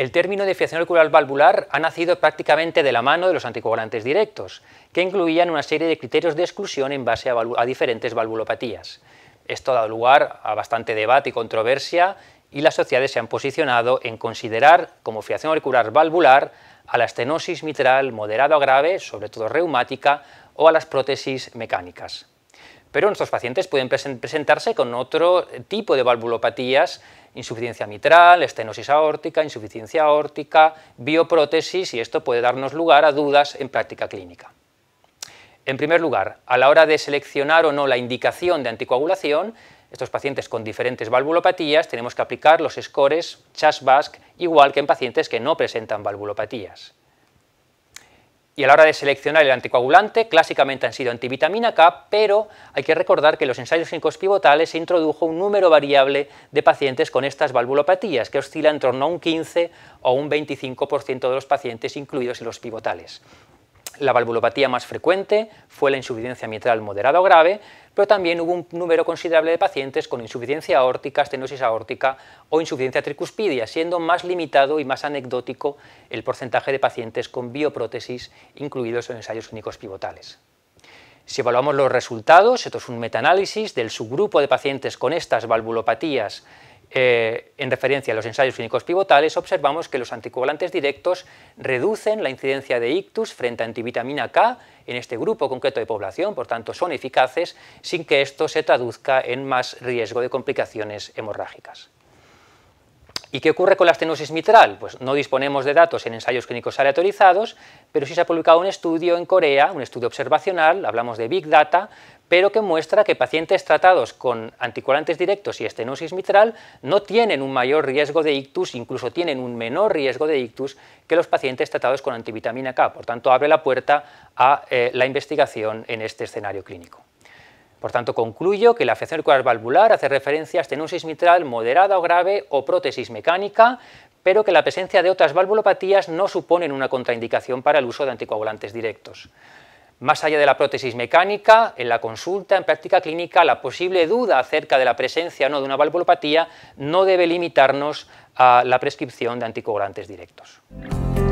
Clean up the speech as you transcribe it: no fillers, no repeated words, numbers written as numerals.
El término de fiación auricular valvular ha nacido prácticamente de la mano de los anticoagulantes directos, que incluían una serie de criterios de exclusión en base a diferentes valvulopatías. Esto ha dado lugar a bastante debate y controversia, y las sociedades se han posicionado en considerar como fiación auricular valvular a la estenosis mitral moderada o grave, sobre todo reumática, o a las prótesis mecánicas. Pero nuestros pacientes pueden presentarse con otro tipo de valvulopatías: insuficiencia mitral, estenosis aórtica, insuficiencia aórtica, bioprótesis, y esto puede darnos lugar a dudas en práctica clínica. En primer lugar, a la hora de seleccionar o no la indicación de anticoagulación, estos pacientes con diferentes valvulopatías tenemos que aplicar los scores CHAS-VASc, igual que en pacientes que no presentan valvulopatías. Y a la hora de seleccionar el anticoagulante, clásicamente han sido antivitamina K, pero hay que recordar que en los ensayos clínicos pivotales se introdujo un número variable de pacientes con estas valvulopatías, que oscila en torno a un 15 o un 25% de los pacientes incluidos en los pivotales. La valvulopatía más frecuente fue la insuficiencia mitral moderada o grave, pero también hubo un número considerable de pacientes con insuficiencia aórtica, estenosis aórtica o insuficiencia tricuspidia, siendo más limitado y más anecdótico el porcentaje de pacientes con bioprótesis incluidos en ensayos clínicos pivotales. Si evaluamos los resultados, esto es un metaanálisis del subgrupo de pacientes con estas valvulopatías en referencia a los ensayos clínicos pivotales, observamos que los anticoagulantes directos reducen la incidencia de ictus frente a antivitamina K en este grupo concreto de población, por tanto son eficaces sin que esto se traduzca en más riesgo de complicaciones hemorrágicas. ¿Y qué ocurre con la estenosis mitral? Pues no disponemos de datos en ensayos clínicos aleatorizados, pero sí se ha publicado un estudio en Corea, un estudio observacional, hablamos de Big Data, pero que muestra que pacientes tratados con anticoagulantes directos y estenosis mitral no tienen un mayor riesgo de ictus, incluso tienen un menor riesgo de ictus que los pacientes tratados con antivitamina K. Por tanto, abre la puerta a la investigación en este escenario clínico. Por tanto, concluyo que la fiación auricular valvular hace referencia a estenosis mitral moderada o grave o prótesis mecánica, pero que la presencia de otras valvulopatías no suponen una contraindicación para el uso de anticoagulantes directos. Más allá de la prótesis mecánica, en la consulta, en práctica clínica, la posible duda acerca de la presencia o no de una valvulopatía no debe limitarnos a la prescripción de anticoagulantes directos.